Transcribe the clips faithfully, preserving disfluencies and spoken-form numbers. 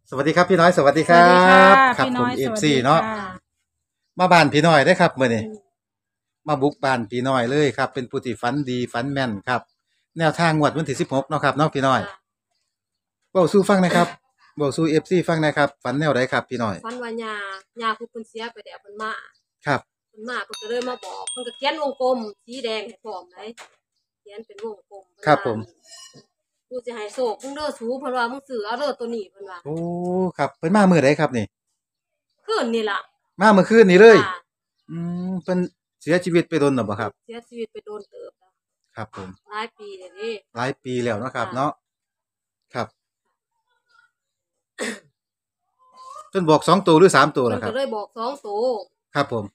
สวัสดีครับพี่น้อยสวัสดีครัสวัสดีค่ะบครับพี่ผน้อมเอฟยสวัสดีซีเนาะค่ะมาบ้านพี่น้อยได้อครับมื้อนี้มาบุกบ้านพี่น้อยเลยครับเป็นผู้ที่ฝันดีฝันแม่นครับแนวทางงวดวันที่สิบหกเนาะครับเนาะพี่น้อยเว้าสู่ฟังหนะครับเว้าสู่ เอฟ ซี ฟังหนะครับฝันแนวใดครับพี่น้อยฝันว่าหญ้าหญ้าผู้เพิ่นเสียไปแล้วเพิ่นมาครับเพิ่นมาเพิ่นก็เลยมาบอกเพิ่นก็เขียนวงกลมสีแดงให้พร้อมเลยเขียนเป็นวงกลมเพิ่นครับผว่าม กูสิให้โชคมึงเด้อสูเพิ่นว่ามึงซื้อเอาเด้อตัวนี้เพิ่นว่าโอ้ครับเพิ่นมามื้อใดครับนี่คืนนี่ล่ะมาเมื่อคืนนี้เลยค่ะอืมเพิ่นเสียชีวิตไปโดนแล้วบ่ครับเสียชีวิตไปโดนเติบแล้วครับผมหลายปีแล้วเด้หลายปีแล้วเนาะครับค่ะเนาะครับเพิ่นบอกสองตัวหรือสามตัวเพิ่นล่ะครับก็เลยบอกสองตัวครับผม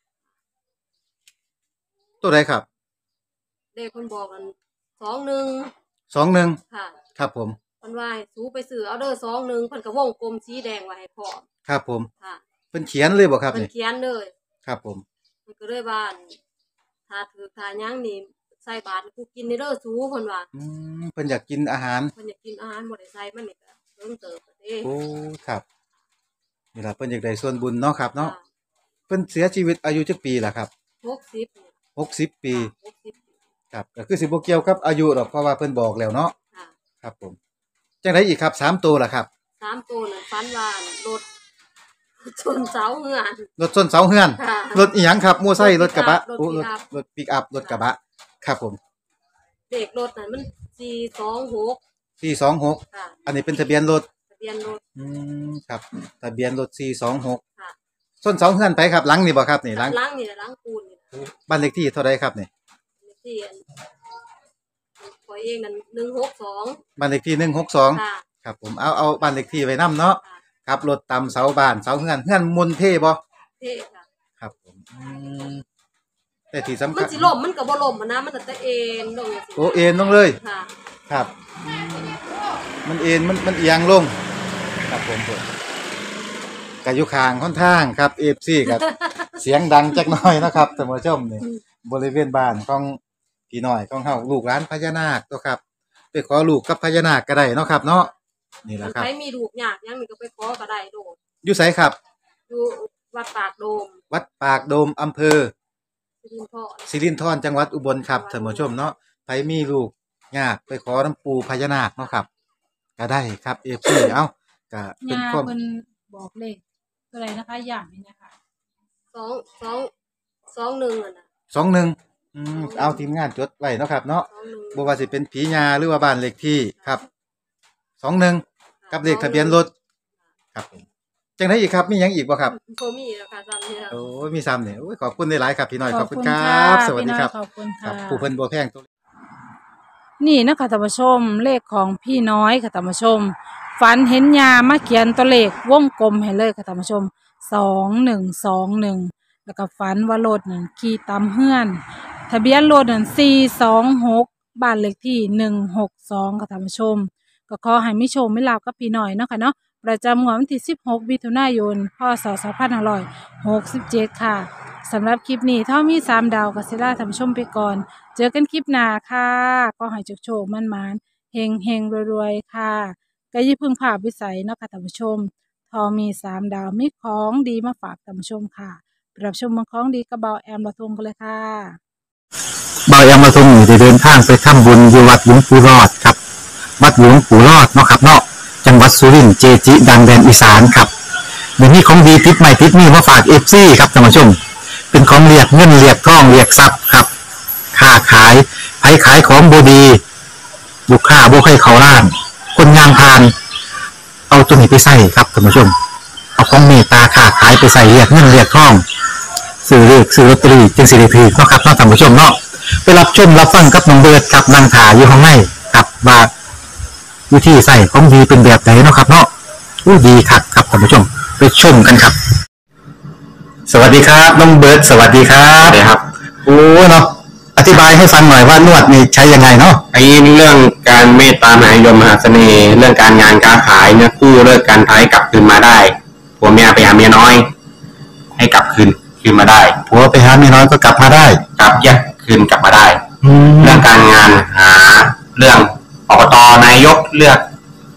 ตัวใดครับเลขเพิ่นบอกกันสองหนึ่งสองหนึ่งค่ะครับผมเพิ่นว่าให้สูไปซื้อเอาเด้อสองหนึ่งเพิ่นก็วงกลมสีแดงไว้ให้พร้อมครับผมค่ะเพิ่นเขียนเลยบ่ครับเพิ่นนี่เขียนเลยครับผมมันก็เลยว่าอั่นถ้าถือถ้าหยังนี่ใส่บาตรให้กูกินในเด้อสูเพิ่นว่าอืมเพิ่นอยากกินอาหารเพิ่นอยากกินอาหารบ่ได้ใส่มันนี่ก็เพิ่งเติบอะเด้โอ้ครับนี่ล่ะเพิ่นอยากได้ส่วนบุญเนาะครับจ้าเนาะเพิ่นเสียชีวิตอายุจักปีล่ะครับหกสิบนี่หกสิบปีค่ะหกสิบปีครับก็คือสิบ่เกี่ยวกับอายุหรอกเพราะว่าเพิ่นบอกแล้วเนาะค่ะครับผมจังไดอีกครับสามตัวล่ะครับสามตัวนั่นฝันว่าอั่นรถชนเสาเรือนรถชนเสาเฮือนค่ะรถอีหยังครับมอไซค์รถกระบะรถโอ้รถปิกอัพรถปิกอัพรถกระบะครับผมเลขรถนั่นมันสี่สองหกสี่สองหกค่ะอันนี้เป็นทะเบียนรถทะเบียนรถอืมครับทะเบียนรถสี่สองหกค่ะชนเสาเฮือนไปครับหลังนี่บ่ครับนี่หลังล้างนี่แหละล้างปูนนี่นะบ้านเลขที่เท่าใดครับนี่เลขที่อันข้อยเองนั่นหนึ่งหกสองบ้านเลขที่หนึ่งหกสองค่ะครับผมเอาเอาบ้านเลขที่ไว้นํเนาะค่ะครับรถตามเสาบ้านเสาเฮือนเฮือนมนเท่บ่เท่ค่ะครับผมอืมแต่ที่สำมันคัญสิล่มมันก็บ่ล่มอะนะมันก็จะเอ็นลงจังซี่โอเอ็นลงเลยค่ะครับมันเอ็นมันมันเอียงลงครับผมผมกะอยู่ข้างค่อนทางครับ เอ เอฟ ซี ครับ เสียงดังจักหน่อยนะครับท่านผู้ชมนี่บริเวณบ้านของพี่น้อยของเฮาลูกหลานพญานาคตัวครับไปขอลูกกับพญานาคก็ได้เนาะครับเนาะนี่แหละครับใครมีลูกยากหยังนี่ก็ไปขอก็ได้โดดอยู่ไสครับอยู่วัดปากโดมวัดปากโดมอำเภอสิรินธรสิรินธรจังหวัดอุบลครับท่านผู้ชมเนาะไผมีลูกยากไปขอน้ำปูพญานาคเนาะครับก็ได้ครับ เอ เอฟ ซี เอ้าก็เป็นยาความเพิ่นบอกเลขอะไรนะคะอย่างนี้นะคะสองสองสองหนึ่งอะนะสองหนึ่งอืมเอาทีมงานจดไว้เนาะครับเนาะสองหนึ่งบ่ว่าสิเป็นผีญาหรือว่าบ้านเลขที่ครับสองหนึ่งกับเลขทะเบียนรถครับผมจังได๋อีกครับมีหยังอีกบ่ครับบ่มีแล้วค่ะซ้ำนี่แล้วโอ้ยมีซ้ำนี่โอ้ยขอบคุณหลายๆครับพี่น้อยขอบคุณครัค่ะบสวัสดีพี่น้อยครับขอบคุณครัค่ะบผู้เพิ่นบ่แพงตัวนี่นะคะท่านผู้ชมเลขของพี่น้อยค่ะท่านผู้ชมฝันเห็นยามาเขียนตัวเลขวงกลมให้เลยค่ะท่านผู้ชมสองหนึ่งสองหนึ่งแล้วก็ฝันว่ารถนั่นขี่ตามเฮือนทะเบียนรถนั่นสี่สองหกบ้านเลขที่หนึ่งหกสองค่ะท่านผู้ชมก็ขอให้มิชมไม่ลาบกับพี่น้อยเนาะค่ะเนาะประจำงวดวันที่สิบหกมิถุนายนพศสองพันห้าร้อยหกสิบเจ็ดค่ะสำหรับคลิปนี้ถ้ามีสามดาวกับเซล่าท่านผู้ชมไปก่อนเจอกันคลิปหน้าค่ะก็ให้โชคๆมั่นๆเฮงเฮงรวยๆค่ะก็ยิ่งพึ่งพาวิสัยเนาะค่ะท่านผู้ชมทอมีสามดาวมีของดีมาฝากท่านผู้ชมค่ะไปรับชมเมืองของดีกระเบาแอมละทงกันเลยค่ะบายามาทรงอยู่ได้เดินทางไปทำบุญอยู่วัดหลวงปู่รอดครับวัดหลวงปู่รอดเนาะครับเนาะจังหวัดสุรินทร์เจจิดังแดนอีสานครับเดี๋ยวนี้ของดีติดใหม่ติดนี่มาฝากเอฟซีครับท่านผู้ชมเป็นของเรียกเงินเรียกทองเรียกทรัพย์ครับค้าขายไผขายของบดีลูกค้าบ่ใครเขาล้านคนงานพานเอาตัวนี้ไปใส่ครับท่านผู้ชมเอาของเมตตาค้าขายไปใส่เรียกเงินเรียกทองซื้อเลขซื้อลอตเตอรี่จึงสิริพีเนาะครับเนาะท่านผู้ชมเนาะไปรับชมรับฟังกับน้องเบิร์ดกับนางถาอยู่ข้างในกับว่าวิธีใส่ของดีเป็นแบบไหนเนาะครับเนาะอู้ดีครับครับท่านผู้ชมไปชมกันครับสวัสดีครับน้องเบิร์ดสวัสดีครับสวัสดีครับโอ้เนาะอธิบายให้ฟังหน่อยว่านวดนี่ใช้ยังไงเนาะไอ้เรื่องการเมตตามหานิยมมหาเสน่ห์เรื่องการงานการขายเนี่ยกู้เลิกการท้ายกลับคืนมาได้ผัวเมียไปหาเมียน้อยให้กลับคืนคืนมาได้ผัวไปหาเมียน้อยก็กลับมาได้กลับแยกคืนกลับมาได้เรื่องการงานหาเรื่องอบตนายกเลือก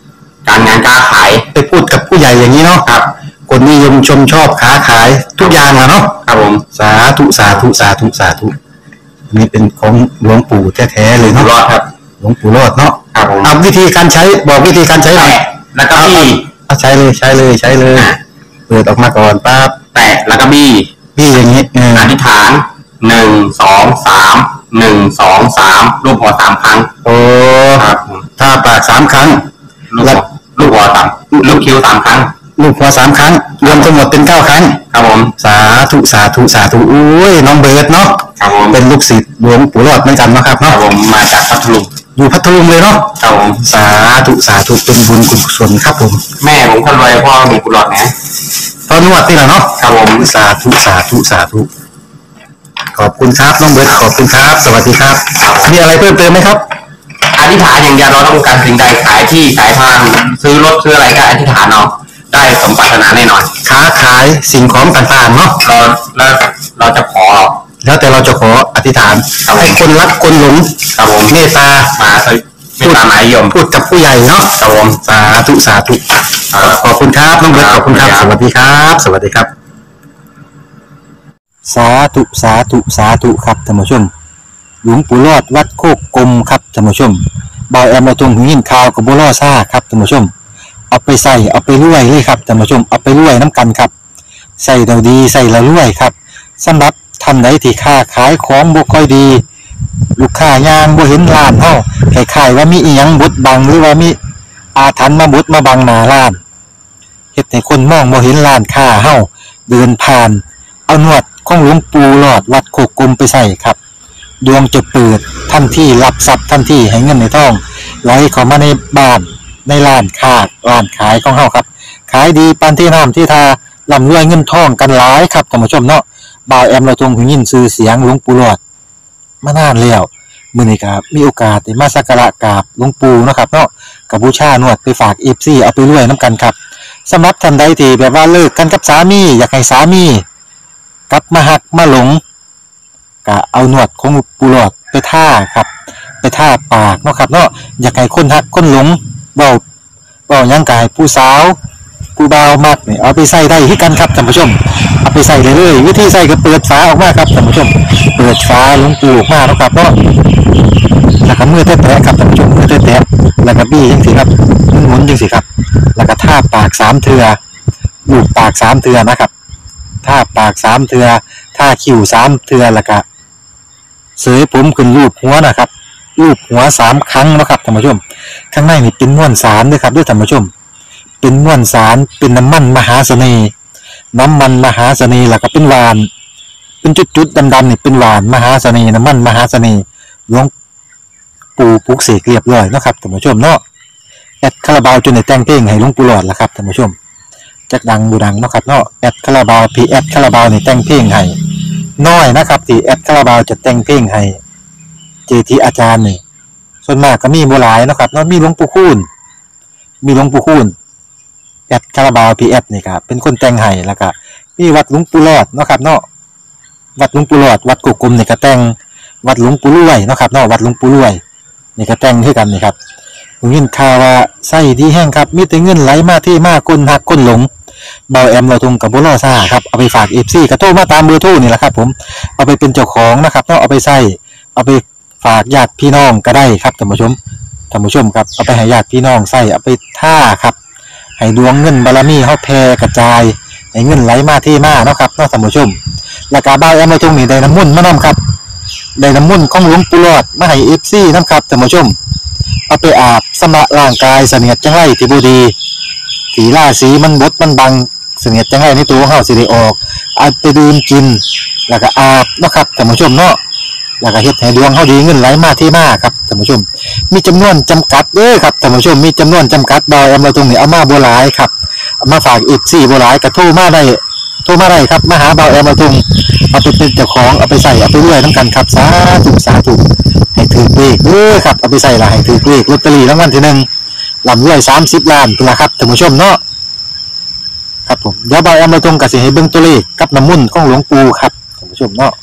การงานการขายไปพูดกับผู้ใหญ่อย่างนี้เนาะครับคนนิยมชมชอบค้าขายทุกอย่างอะเนาะครับผมสาธุสาธุสาธุสาธุอันนี้เป็นของหลวงปู่แท้ๆเลยอยู่เนาะรอดครับหลวงปู่รอดเนาะครับผมเอาวิธีการใช้บอกวิธีการใช้หน่อยแตะแล้วก็บี้เอาใช้เลยใช้เลยใช้เลยเปิดออกมาก่อนปั๊บแตะแล้วก็บี้พี่อย่างนี้เอออธิษฐานหนึ่งสองสามหนึ่งสองสามรูปหัวสามครั้งโอ้ครับผมถ้าปากสามครั้งลูกหัวลูกหัวสามลูกคิ้วสามครั้งลูกหัวสามครั้ง รวมทั้งหมดเป็นเก้าครั้งครับผมสาธุสาธุสาธุอุ้ยน้องเบิร์ดเนาะครับผมเป็นลูกศิษย์หลวงปู่รอดเหมือนกันเนาะครับครัเนาะบผมมาจากพัทลุงอยู่พัทลุงเลยเนาะครับผมสาธุสาธุเป็นบุญกุศลครับผมแม่ผมคนรวยพ่อมีกุหลาบนะตอนนวดนี่แหละเนาะครับผมสาธุสาธุสาธุขอบคุณครับน้องเบิร์ดขอบคุณครับ สวัสดีครับมีอะไรเพิ่มเติมไหมครับอธิษฐานอย่างเดียวเราต้องการสิ่งใดขายที่ขายทางซื้อรถซื้ออะไรก็อธิษฐานเอาได้สมปรารถนาแน่นอนค้าขายสิ่งของต่างๆเนาะเราแล้วเราจะขอแล้วแต่เราจะขออธิษฐานให้คนรักคนหลงครับผมเมตตามาไม่ตามหมายยมพูดกับผู้ใหญ่เนาะครับผมสาธุสาธุขอบคุณครับน้องเบิร์ตขอบคุณครับ สวัสดีครับ สวัสดีครับ สาธุสาธุสาธุครับท่านผู้ชม หลวงปู่รอดวัดโคกกลมครับท่านผู้ชมบอยแอมมาตรงหูยินข่าวกับบัวล่อซ่าครับท่านผู้ชม เอาไปใส่เอาไปรวยเลยครับท่านผู้ชมเอาไปรวยน้ำกันครับใส่เราดีใส่เรารวยครับสำหรับท่านใดที่ค้าขายของบ่ค่อยดี ลูกค้ายางบ่เห็นร้านเฮาคล้ายๆว่ามีอีหยังบดบังหรือว่ามีอาถรรพ์มาบดมาบังหน้าร้านเฮ็ดให้คนมองบ่เห็นร้านค้าเฮาเดินผ่านเอาหนวดของหลวงปู่หลอดวัดโคกกลมไปใส่ครับดวงจะเปิดทันทีรับทรัพย์ทันทีให้เงินในท้องไหลเข้ามาในบ้านในร้านค้าร้านขายของเฮาครับขายดีปานที่น้ำที่ทาร่ำรวยเงินทองกันหลายครับท่านผู้ชมเนาะบ่าวแอมเราทรงหูยินชื่อเสียงหลวงปู่หลอดมานานแล้วมื้อนี้ครับมีโอกาสได้มาสักการะกราบหลวงปู่เนาะครับเนาะกับบูชานวดไปฝาก เอฟ ซี เอาไปรวยนํกันครับสำหรับท่านใดที่แบบว่าเลิกกันกับสามีอยากให้สามีกลับมาหักมาหลงก็เอาหนวดของปู่หลอดไปท่าครับไปท่าปากเนาะครับเนาะอยากให้คนหักคนหลงเว้าเว้าหยังกายผู้สาวผู้บ่าวมักนี่เอาไปใส่ได้คือกันครับท่านผู้ชมเอาไปใส่เลยเลยวิธีใส่ก็เปิดฝาออกมาครับท่านผู้ชมเปิดฝาหลวงปู่ออกมาแล้วครับเนาะแล้วก็มือแตะๆครับท่านผู้ชมมือแตะๆแล้วก็บี้จังซี่ครับหมุนๆจังซี่ครับแล้วก็ท่าปากสามเทื่อลูบปากสามเทื่อนะครับท่าปากสามเทื่อท่าคิ้วสามเทื่อแล้วก็เสยผมขึ้นรูปหัวนะครับรูปหัวสามครั้งนะครับท่านผู้ชมข้างในนี่เป็นม้วนสารด้วยครับด้วยท่านผู้ชมเป็นม้วนสารเป็นน้ำมันมหาเสน่ห์น้ำมันมหาเสน่ห์แล้วก็เป็นหวานเป็นจุดๆดำๆนี่เป็นหวานมหาเสน่ห์น้ำมันมหาเสน่ห์หลวงปู่ปลุกเสกเรียบร้อยเนาะครับท่านผู้ชมเนาะแอดคาราบาวจนได้แต่งเพลงให้หลวงปู่หลอดแล้วครับท่านผู้ชมจักดังบูดังเนาะครับเนาะแอดคาราบาวพีแอดคาราบาวนี่แต่งเพลงให้น้อยนะครับที่แอดคาราบาวจะแต่งเพลงให้เจทีอาจารย์นี่ส่วนมากก็มีบ่หลายเนาะครับเนาะมีหลวงปู่คูณมีหลวงปู่คูณแอดคาราบาวพีแอดนี่ครับเป็นคนแต่งให้แล้วก็มีวัดหลวงปู่หลอดเนาะครับเนาะวัดหลวงปู่หลอดวัดกุกกลมนี่ก็แต่งวัดหลวงปู่รวยเนาะครับเนาะวัดหลวงปู่รวยนี่ก็แต่งคือกันนี่ครับผมยินข่าวว่าไส้ดีแห้งครับมีแต่เงินไหลมาที่มาคนหักคนหลงเบาแอมเราทงกับบุรอซ่าครับเอาไปฝาก เอฟ ซี ก็โทรมาตามเบอร์โทรนี่แหละครับผมเอาไปเป็นเจ้าของนะครับเนาะเอาไปใส่เอาไปฝากญาติพี่น้องก็ได้ครับท่านผู้ชมท่านผู้ชมครับเอาไปให้ญาติพี่น้องใส่เอาไปท่าครับให้ดวงเงินบารมีเฮาแผ่กระจายให้เงินไหลมาที่มาเนาะครับเนาะท่านผู้ชมแล้วก็เบาแอมเราทงนี่ได้น้ำมุ่นต์มานํครับได้น้ำมุ่นต์ของหลวงปู่หลอดมาให้ เอฟ ซี นำครับท่านผู้ชมเอาไปอาบสมะร่างกายเสนียดจังไรที่บ่ดีสีล่าสีมันบดมันบังเสนียดจังไรในตัวของเฮาสิได้ออกเอาไปดื่มกินแล้วก็อาบเนาะครับท่านผู้ชมเนาะแล้วก็เฮ็ดให้ดวงเฮาดีเงินไหลมาที่มาครับท่านผู้ชมมีจำนวนจำกัดเด้อครับท่านผู้ชมมีจำนวนจำกัดดอยเอามาตรงนี้เอามาบ่หลายครับเอามาฝาก เอฟ ซี บ่หลายก็โทรมาได้โทรมาได้ครับมาหาเบาแอมมาตรงเอาไปเป็นเจ้าของเอาไปใส่เอาไปรวยนำกันครับสาธุสาธุให้ถือเลขเด้อครับเอาไปใส่ละให้ถือเลขลอตเตอรี่รางวัลที่หนึ่งลำรวยสามสิบล้านเป็นละครับท่านผู้ชมเนาะครับผมเดี๋ยวเบาแอมมาตรงกับสิให้เบิ่งตัวเลขกับน้ำมุ่นต์ของหลวงปู่ครับท่านผู้ชมเนาะ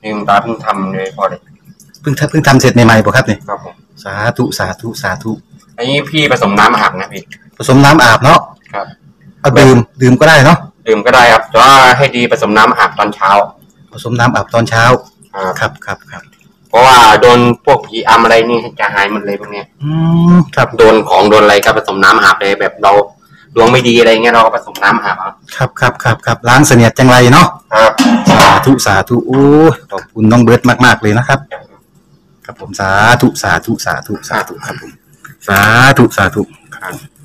ลืมตาเพิ่งทำเลยพอเลยเพิ่งเพิ่งทำเสร็จใหม่ๆป่ะครับเนี่ยครับผมสาธุสาธุสาธุอันนี้พี่ผสมน้ำอาบนะพี่ผสมน้ำอาบเนาะครับเอาดื่มดื่มก็ได้เนาะดื่มก็ได้ครับแต่ว่าให้ดีผสมน้ำอาบตอนเช้าผสมน้ำอาบตอนเช้าครับครับครับเพราะว่าโดนพวกผีอำอะไรนี่จะหายหมดเลยพวกนี้อืมครับโดนของโดนอะไรก็ผสมน้ำอาบเลยแบบเราดวงไม่ดีอะไรเงี้ยเราก็ผสมน้ำอาบครับครับครับครับล้างเสนียดจังไรเนาะครับสาธุสาธุโอ้ขอบคุณน้องเบิร์ตมากๆเลยนะครับครับผมสาธุสาธุสาธุสาธุครับผมสาธุสาธุครับ